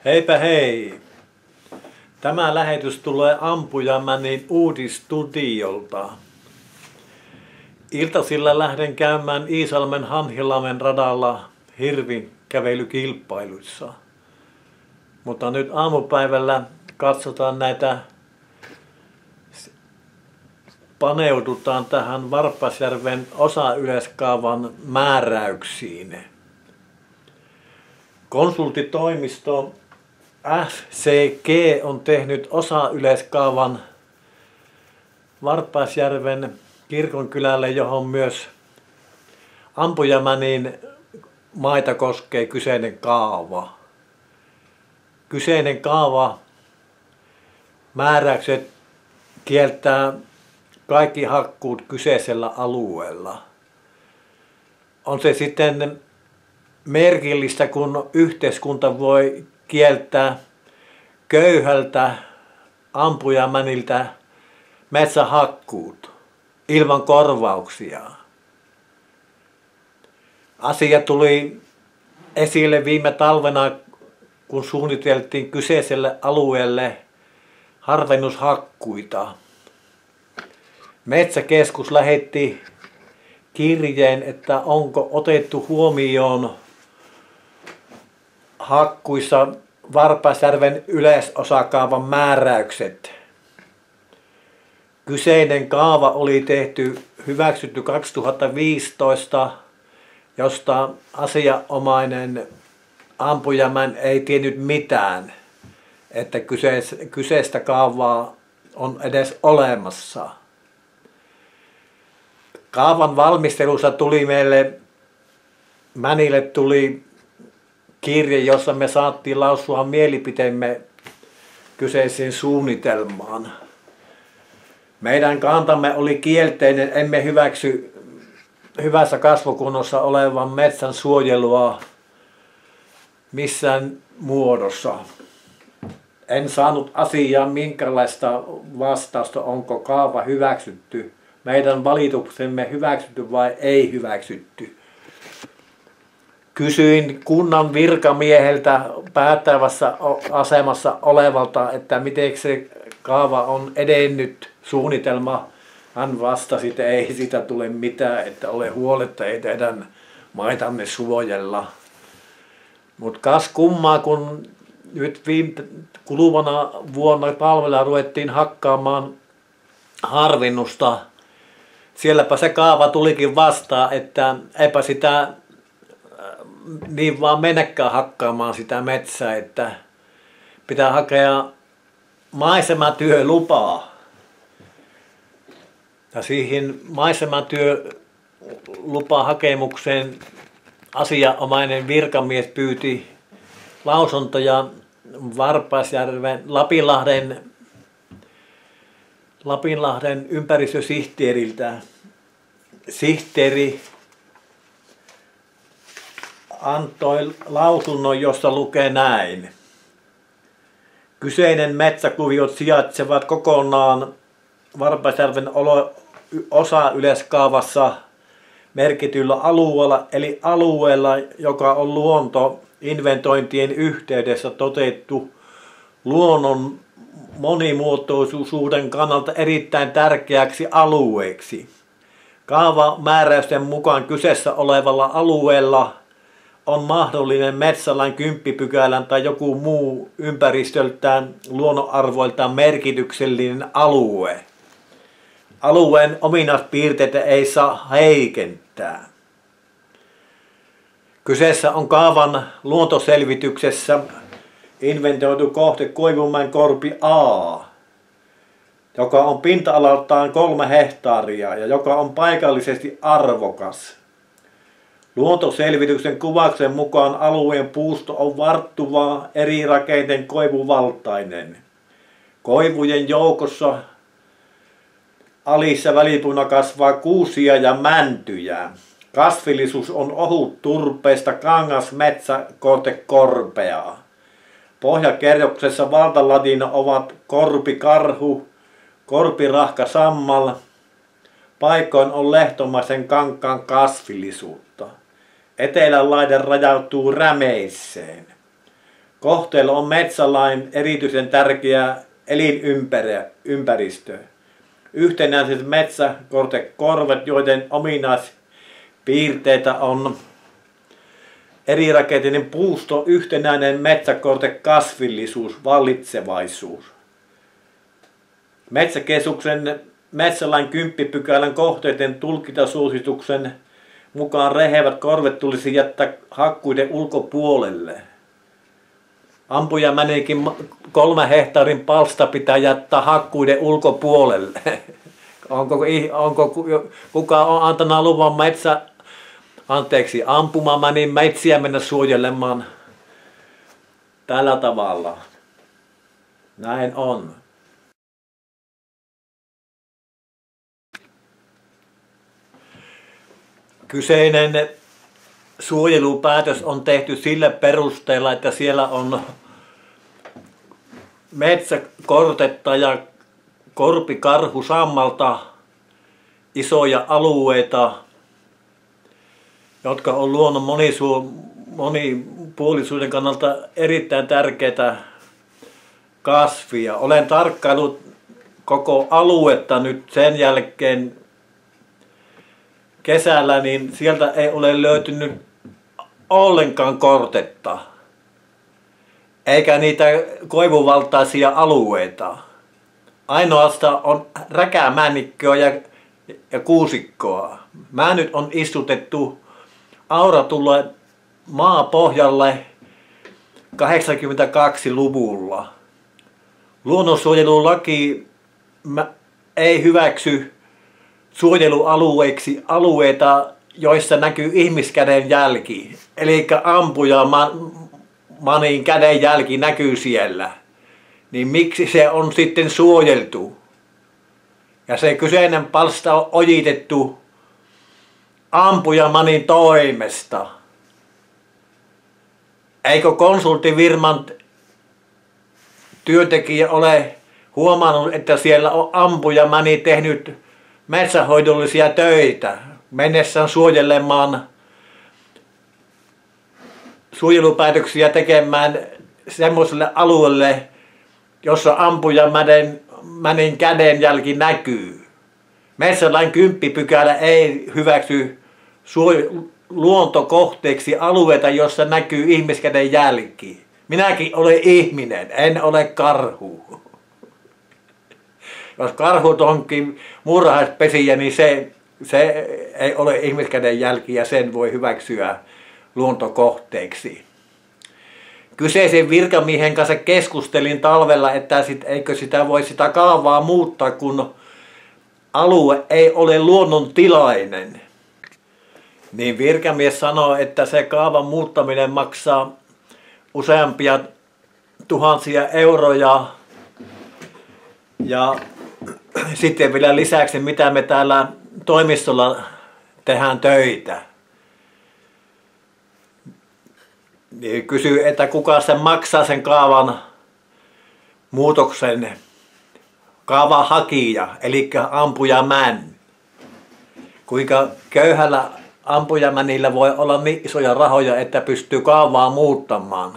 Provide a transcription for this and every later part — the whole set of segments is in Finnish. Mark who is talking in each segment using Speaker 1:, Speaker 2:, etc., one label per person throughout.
Speaker 1: Heipä hei! Tämä lähetys tulee Ampujamänin Uutistudiolta. Iltasilla lähden käymään Iisalmen Hanhilammen radalla hirvikävelykilpailuissa. Mutta nyt aamupäivällä katsotaan paneudutaan tähän Varpasjärven osayleiskaavan määräyksiin. Konsulttitoimisto FCG on tehnyt osayleiskaavan Varpasjärven kirkonkylälle, johon myös Ampujamänin maita koskee kyseinen kaava. Kyseinen kaava määräykset kieltää kaikki hakkuut kyseisellä alueella. On se sitten merkillistä, kun yhteiskunta voi kieltää köyhältä Ampujamäniltä metsähakkuut ilman korvauksia. Asia tuli esille viime talvena, kun suunniteltiin kyseiselle alueelle harvennushakkuita. Metsäkeskus lähetti kirjeen, että onko otettu huomioon hakkuissa Varpasjärven yleisosakaavan määräykset. Kyseinen kaava oli hyväksytty 2015, josta asianomainen Ampujamäen ei tiennyt mitään, että kyseistä kaavaa on edes olemassa. Kaavan valmistelussa Mänille tuli kirje, jossa me saattiin lausua mielipiteemme kyseiseen suunnitelmaan. Meidän kantamme oli kielteinen, emme hyväksy hyvässä kasvukunnossa olevan metsän suojelua missään muodossa. En saanut asiaan minkälaista vastausta, onko kaava hyväksytty, meidän valituksemme hyväksytty vai ei hyväksytty. Kysyin kunnan virkamieheltä päättävässä asemassa olevalta, että miten se kaava on edennyt suunnitelma. Hän vastasi, että ei siitä tule mitään, että ole huoletta, ei teidän maitamme suojella. Mutta kas kummaa, kun nyt kuluvana vuonna talvella ruvettiin hakkaamaan harvennusta. Sielläpä se kaava tulikin vastaan, että eipä sitä niin vaan mennäkään hakkaamaan sitä metsää, että pitää hakea maisematyölupaa. Ja siihen maisematyölupahakemukseen asianomainen virkamies pyyti lausuntoja Varpasjärven Lapinlahden ympäristösihteeriltä. Sihteeri antoi lausunnon, jossa lukee näin. Kyseinen metsäkuviot sijaitsevat kokonaan Varpasjärven osayleiskaavassa merkityllä alueella, eli alueella, joka on luontoinventointien yhteydessä toteutettu luonnon monimuotoisuuden kannalta erittäin tärkeäksi alueeksi. Kaavamääräysten mukaan kyseessä olevalla alueella on mahdollinen metsälain 10 pykälän tai joku muu ympäristöltään luonnonarvoiltaan merkityksellinen alue. Alueen ominaispiirteitä ei saa heikentää. Kyseessä on kaavan luontoselvityksessä inventoitu kohde Koivumäen korpi A, joka on pinta-alaltaan 3 hehtaaria ja joka on paikallisesti arvokas. Luontoselvityksen kuvauksen mukaan alueen puusto on varttuvaa, eri rakenteen koivuvaltainen. Koivujen joukossa alissa välipuuna kasvaa kuusia ja mäntyjä. Kasvillisuus on ohut turpeesta, kangas, metsä, korpeaa. Pohjakerroksessa valtaladina ovat korpikarhu, korpirahka sammal. Paikoin on lehtomaisen kankaan kasvillisuutta. Etelän laide rajautuu Rämeisseen. Kohteella on metsälain erityisen tärkeä elinympäristö. Yhtenäiset metsäkortekorvet, joiden ominaispiirteitä on erirakenteinen puusto, yhtenäinen metsäkortekasvillisuus, vallitsevaisuus. Metsäkeskuksen metsälain 10 pykälän kohteiden tulkintasuosituksen mukaan rehevät korvet tulisi jättää hakkuiden ulkopuolelle. Ampujamännikin 3 hehtaarin palsta pitää jättää hakkuiden ulkopuolelle. Onko kuka on antanut luvan ampumamännin metsiä mennä suojelemaan tällä tavalla? Näin on. Kyseinen suojelupäätös on tehty sillä perusteella, että siellä on metsäkortetta ja korpikarhusammalta isoja alueita, jotka on luonnon monipuolisuuden kannalta erittäin tärkeitä kasvia. Olen tarkkaillut koko aluetta nyt sen jälkeen kesällä, niin sieltä ei ole löytynyt ollenkaan kortetta, eikä niitä koivuvaltaisia alueita. Ainoastaan on räkämännikköä ja kuusikkoa. Männyt on istutettu auratulle maapohjalle 82-luvulla. Luonnonsuojelulaki ei hyväksy suojelualueiksi alueita, joissa näkyy ihmiskäden jälki. Eli ampujamanin käden jälki näkyy siellä. Niin miksi se on sitten suojeltu? Ja se kyseinen palsta on ojitettu ampujamanin toimesta. Eikö konsulttifirman työntekijä ole huomannut, että siellä on ampujamani tehnyt metsähoidollisia töitä mennessään suojelemaan, suojelupäätöksiä tekemään semmoiselle alueelle, jossa ampujamanin kädenjälki näkyy. Metsälain 10 pykälä ei hyväksy luontokohteeksi alueita, jossa näkyy ihmiskäden jälki. Minäkin olen ihminen, en ole karhu. Jos karhut onkin muurahaispesiä, niin se ei ole ihmiskäden jälki ja sen voi hyväksyä luontokohteeksi. Kyseisen virkamiehen kanssa keskustelin talvella, että eikö sitä voi sitä kaavaa muuttaa, kun alue ei ole luonnontilainen. Niin virkamies sanoi, että se kaavan muuttaminen maksaa useampia tuhansia euroja. Ja sitten vielä lisäksi, mitä me täällä toimistolla tehdään töitä. Niin kysyy, että kuka sen maksaa sen kaavan muutoksen, kaavan hakija, eli ampujamän. Kuinka köyhällä ampujamänillä voi olla niin isoja rahoja, että pystyy kaavaa muuttamaan.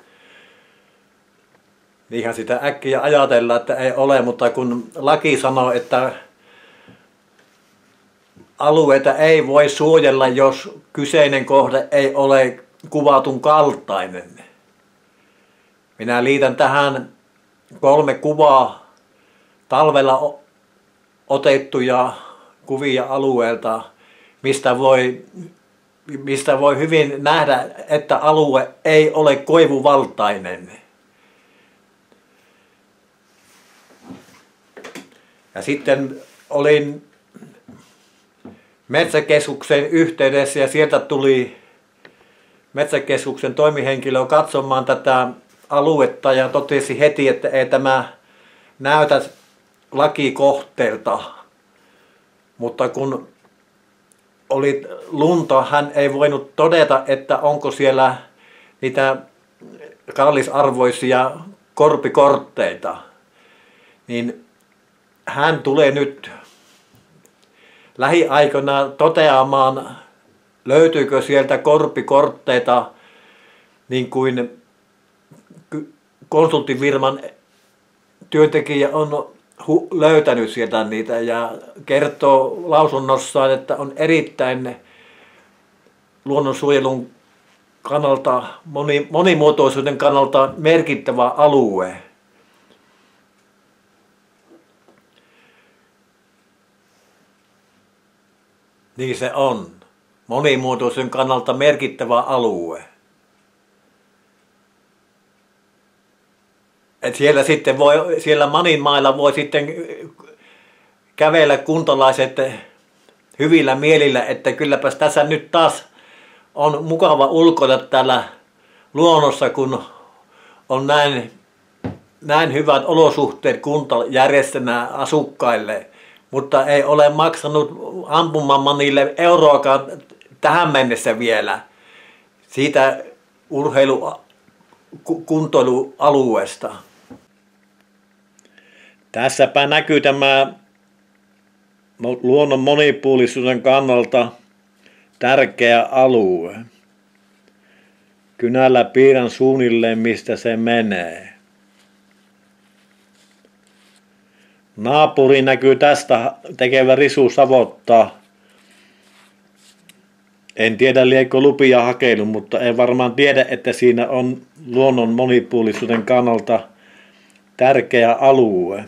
Speaker 1: Niinhän sitä äkkiä ajatellaan, että ei ole, mutta kun laki sanoo, että alueita ei voi suojella, jos kyseinen kohde ei ole kuvatun kaltainen. Minä liitän tähän 3 kuvaa talvella otettuja kuvia alueelta, mistä voi hyvin nähdä, että alue ei ole koivuvaltainen. Ja sitten olin metsäkeskuksen yhteydessä ja sieltä tuli metsäkeskuksen toimihenkilö katsomaan tätä aluetta ja totesi heti, että ei tämä näytä lakikohteelta. Mutta kun oli lunta, hän ei voinut todeta, että onko siellä niitä kallisarvoisia korpikortteita. Niin hän tulee nyt lähiaikoina toteamaan, löytyykö sieltä korpikortteita niin kuin konsulttifirman työntekijä on löytänyt sieltä niitä ja kertoo lausunnossaan, että on erittäin luonnonsuojelun kannalta, monimuotoisuuden kannalta merkittävä alue. Niin se on. Monimuotoisuuden kannalta merkittävä alue. Et siellä Maninmailla voi sitten kävellä kuntalaiset hyvillä mielillä, että kylläpäs tässä nyt taas on mukava ulkoilla täällä luonnossa, kun on näin hyvät olosuhteet kuntajärjestönä asukkaille, mutta ei ole maksanut ampumammanille euroakaan tähän mennessä vielä siitä kuntoilualueesta. Tässäpä näkyy tämä luonnon monipuolisuuden kannalta tärkeä alue. Kynällä piirrän suunnilleen, mistä se menee. Naapuri näkyy tästä tekevä risu savottaa. En tiedä liekö lupia hakenut, mutta en varmaan tiedä, että siinä on luonnon monipuolisuuden kannalta tärkeä alue.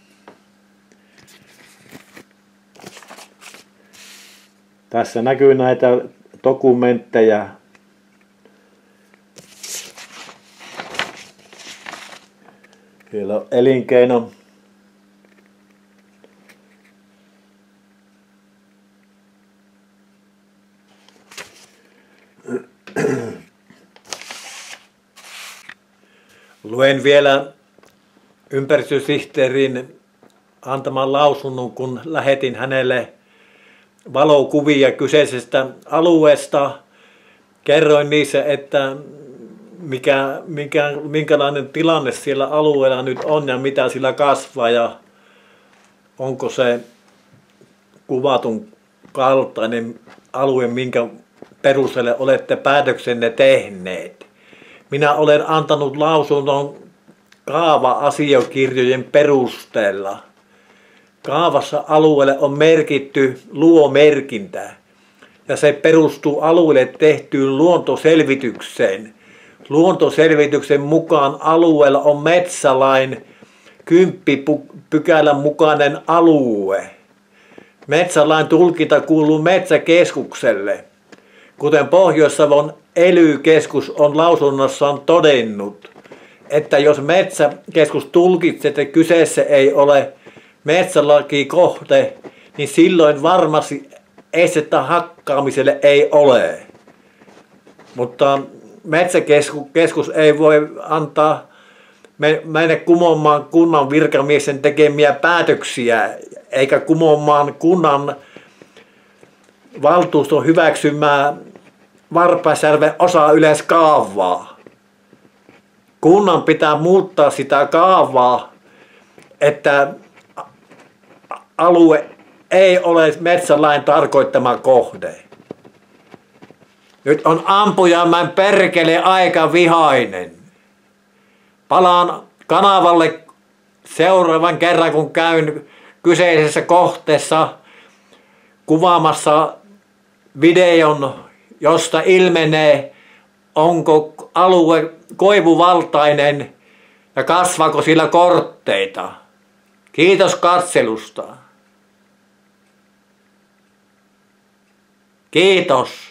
Speaker 1: Tässä näkyy näitä dokumentteja. Siellä on elinkeino. Luen vielä ympäristösihteerin antaman lausunnon, kun lähetin hänelle valokuvia kyseisestä alueesta. Kerroin niissä, että minkälainen tilanne siellä alueella nyt on ja mitä sillä kasvaa ja onko se kuvatun kaltainen alue, minkä perusteella olette päätöksenne tehneet. Minä olen antanut lausunnon kaava-asiakirjojen perusteella. Kaavassa alueelle on merkitty luomerkintä ja se perustuu alueelle tehtyyn luontoselvitykseen. Luontoselvityksen mukaan alueella on metsälain 10 pykälän mukainen alue. Metsälain tulkinta kuuluu Metsäkeskukselle, kuten Pohjois-Savon ELY-keskus on lausunnossaan todennut, että jos Metsäkeskus tulkitsee, että kyseessä ei ole metsälakikohde, niin silloin varmasti estettä hakkaamiselle ei ole. Mutta Metsäkeskus ei voi antaa mennä kumoamaan kunnan virkamiesten tekemiä päätöksiä, eikä kumoamaan kunnan valtuuston hyväksymää Varpaisjärven osayleiskaavaa. Kunnan pitää muuttaa sitä kaavaa, että alue ei ole metsälain tarkoittama kohde. Nyt on ampujamäen perkele aika vihainen. Palaan kanavalle seuraavan kerran, kun käyn kyseisessä kohteessa kuvaamassa videon, josta ilmenee, onko alue koivuvaltainen ja kasvaako sillä kortteita. Kiitos katselusta. Kiitos.